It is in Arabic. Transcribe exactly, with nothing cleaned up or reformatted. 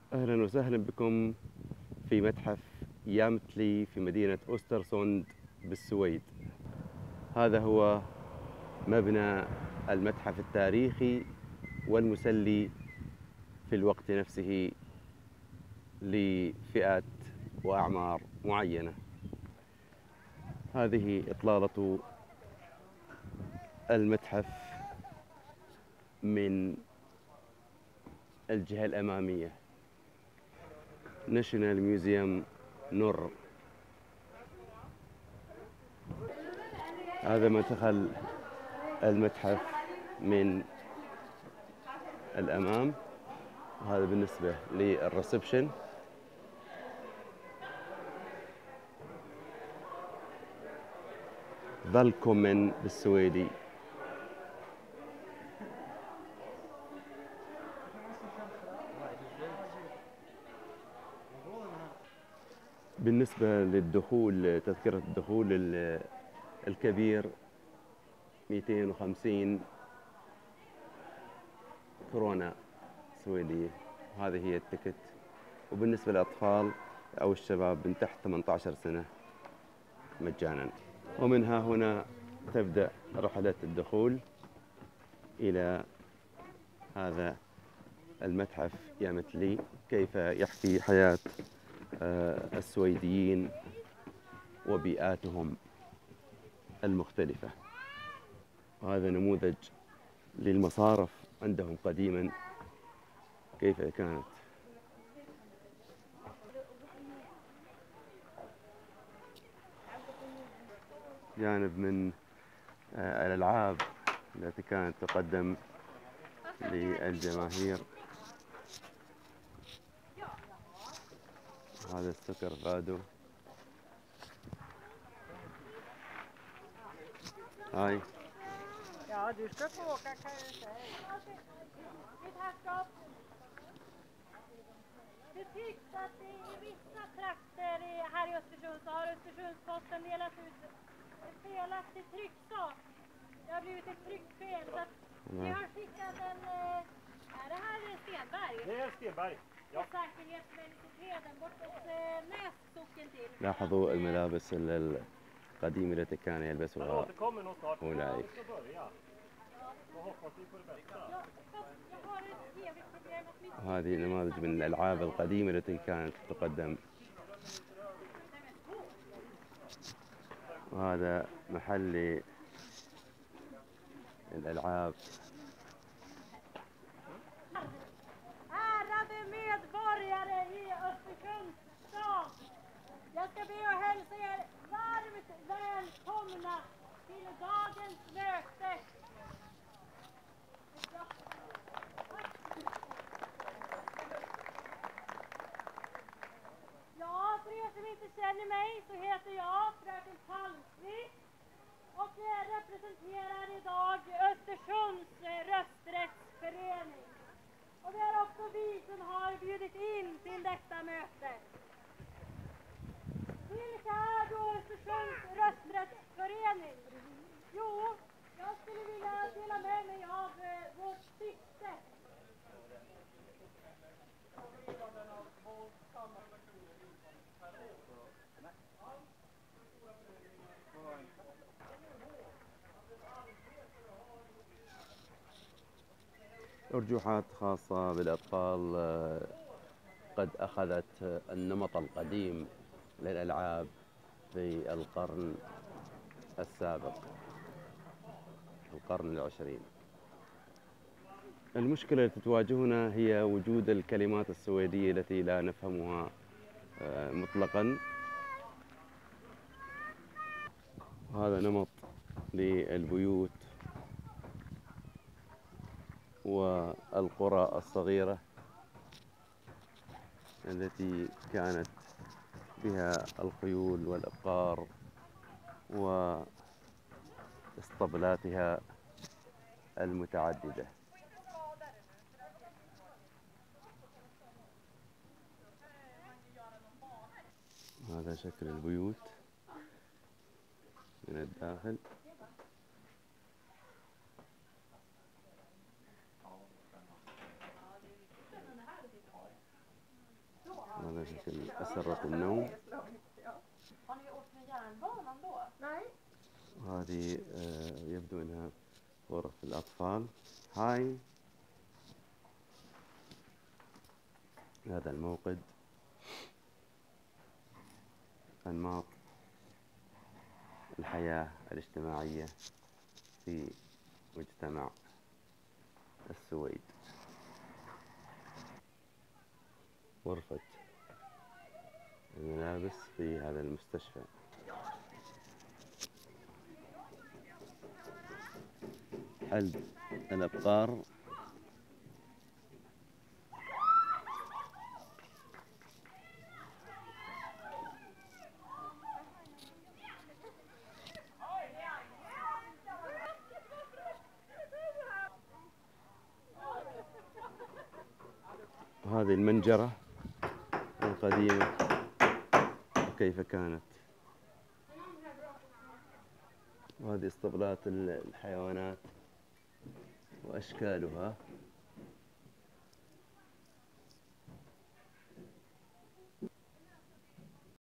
أهلا وسهلا بكم في متحف يامتلي في مدينة أوسترسوند بالسويد. هذا هو مبنى المتحف التاريخي والمسلي في الوقت نفسه لفئات وأعمار معينة. هذه إطلالة المتحف من الجهة الأمامية، ناشونال ميوزيوم نور. هذا مدخل المتحف من الأمام، وهذا بالنسبة للريسبشن. فالكومن بالسويدي. بالنسبة للدخول، تذكرة الدخول الكبير مئتين وخمسين كورونا سويدية، هذه هي التكت. وبالنسبة للأطفال أو الشباب من تحت ثمانية عشر سنة مجانا. ومنها هنا تبدأ رحلة الدخول إلى هذا المتحف يامتلي، كيف يحكي حياة السويديين وبيئاتهم المختلفة. وهذا نموذج للمصارف عندهم قديما كيف كانت. جانب من الألعاب التي كانت تقدم للجماهير. هذا السكر غادو. هاي Ja, du ska få åka kan jag säga. Det tycks att i vissa trakter här i Östersund så har Östersundsposten delat ut ett felaktigt trycksak. Det har blivit ett tryckfel så att vi har skickat en... Är det här Stenberg? Det är Stenberg. Ja. Säkerhetsmediciteten bortåt Nässocken till. لاحظوا الملابس القديمة التي كان يلبسها أولئك. هذه نماذج من الألعاب القديمة التي كانت تقدم. وهذا محل الألعاب. Ärade medborgare i Östersunds stad, jag ska be att hälsa er varmt välkomna till dagens möte. Ja, för er som inte känner mig så heter jag Fröken Palmqvist och jag representerar idag Östersunds rösträttsförening. Och det är också vi som har bjudit in till detta möte. Vilka är då Östersunds rösträttsförening? Jo, jag skulle vilja dela med mig av eh, vårt syfte. أرجوحات خاصة بالأطفال قد أخذت النمط القديم للألعاب في القرن السابق، القرن العشرين. المشكلة التي تواجهنا هي وجود الكلمات السويدية التي لا نفهمها مطلقا. هذا نمط للبيوت والقرى الصغيرة التي كانت بها الخيول والأبقار واسطبلاتها المتعددة. هذا شكل البيوت من الداخل. هذا شكل أسرة النوم. وهذه آه، يبدو أنها غرف الأطفال. هاي هذا الموقد، أنماط الحياة الاجتماعية في مجتمع السويد. غرفة الملابس في هذا المستشفى. حلب الأبقار. وهذه المنجرة القديمة وكيف كانت. وهذه اسطبلات الحيوانات وأشكالها.